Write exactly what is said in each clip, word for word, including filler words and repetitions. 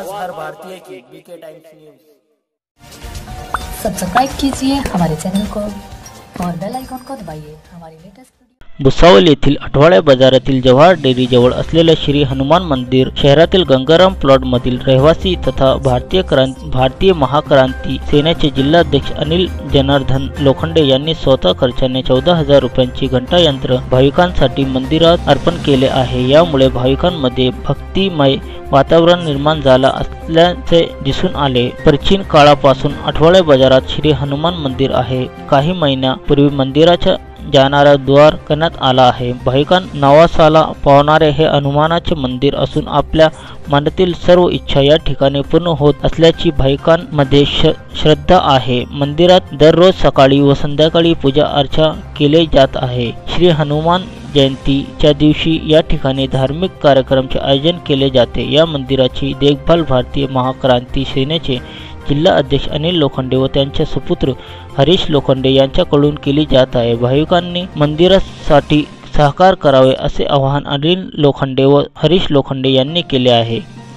आवाज हर भारतीय की, बीके टाइम्स न्यूज। सब्सक्राइब कीजिए हमारे चैनल को और बेल आइकॉन को दबाइए हमारी लेटेस्ट। भुसावळ येथील आठवडे बाजारातील जवाहर डेअरी जवळ असलेले श्री हनुमान मंदिर शहरातील गंगाराम प्लॉट मधील रहिवासी तथा भारतीय क्रांती भारतीय महाक्रांती सेनेचे जिल्हाध्यक्ष अनिल जनार्दन लोखंडे यांनी स्वतः खर्चाने चौदा हजार रुपयांची घंटा यंत्र भाविकांसाठी मंदिरात अर्पण केले आहे। यामुळे भाविकांमध्ये भक्तिमय वातावरण निर्माण झाला असल्याचे दिसून आले। प्राचीन काळापासून आठवडे बाजारात श्री हनुमान मंदिर आहे। काही महिन्यापूर्वी मंदिराच्या जाणारा द्वार करण्यात आला आहे। भाविकां नवसाला पावणारे हे हनुमानाचे मंदिर असून आपल्या मनातील सर्व इच्छा या ठिकाणी पूर्ण होत असल्याची भाविकांमध्ये श्रद्धा आहे। मंदिरात दररोज सकाळी व संध्याकाळी पूजा अर्चा केले जात आहे। श्री हनुमान जयंतीच्या दिवशी या ठिकाणी धार्मिक कार्यक्रमाचे आयोजन केले जाते। या मंदिराची देखभाल भारतीय महाक्रांती सेनेचे जिल्हा अध्यक्ष अनिल लोखंडे व त्यांचे सुपुत्र हरीश लोखंडे यांच्याकडून केली जात आहे। भाविकांनी मंदिरासाठी सहकार करावे असे आवाहन अनिल लोखंडे व हरीश लोखंडे यांनी केले आहे।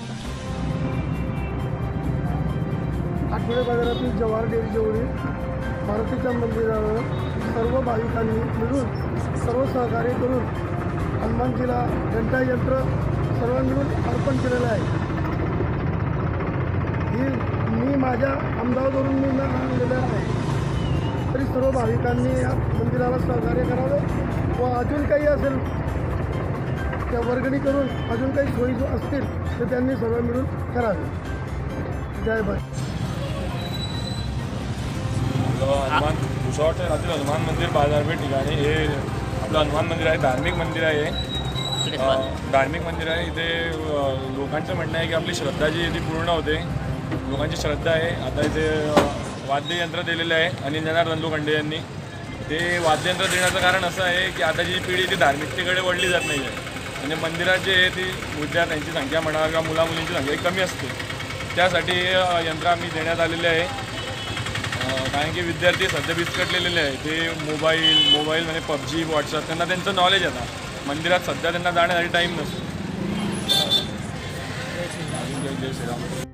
आठवडे बाजारातील जवाहर डेअरी जवळील मारुतीच्या मंदिरावर सर्व भाविकांनी मिळून सर्व सहकार्य करून हनुमानजीला घंटा यंत्र सर्व मिळून अर्पण केलेलं आहे। ही मी माझ्या अहमदाबादवरून मी आणलेलं आहे। तरी सर्व भाविकांनी या मंदिराला सहकार्य करावे व अजून काही असेल त्या वर्गणी करून अजून काही सोयी असतील तर त्यांनी सर्व मिळून करावे। जय भाई। हनुमान भुसावळ शहरातील हनुमान मंदिर बाजारपेठ ठिकाणी हे आपलं हनुमान मंदिर आहे। धार्मिक मंदिर आहे धार्मिक मंदिर आहे। इथे लोकांचं म्हणणं आहे की आपली श्रद्धा जी आहे ती पूर्ण होते। लोकांची श्रद्धा आहे। आता इथे वाद्ययंत्र दिलेलं आहे अनिल जनार्दन लोखंडे यांनी। ते वाद्ययंत्र देण्याचं कारण असं आहे की आता जी पिढी ती धार्मिकतेकडे वळली जात नाही आहे। म्हणजे मंदिरात जे आहे ती विद्यार्थ्यांची संख्या म्हणा किंवा मुला मुलींची संख्या कमी असते, त्यासाठी यंत्र आम्ही देण्यात आलेले आहे। कारण की विद्यार्थी सध्या विस्कटलेले आहे। ते मोबाईल मोबाईलमध्ये पबजी व्हॉट्सअप त्यांना त्यांचं नॉलेज आहे। मंदिरात सध्या त्यांना जाण्यासाठी टाईम नसतो। जय श्रीराम।